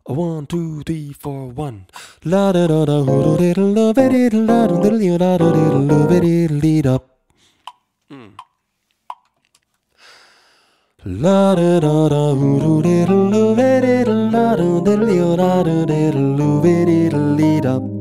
A 1, 2, 3, 4, 1. La da da da hoo diddle love it diddle da da diddle da da diddle love it diddle lead up. La da da da hoo diddle love it diddle da da diddle da da diddle love it diddle lead up.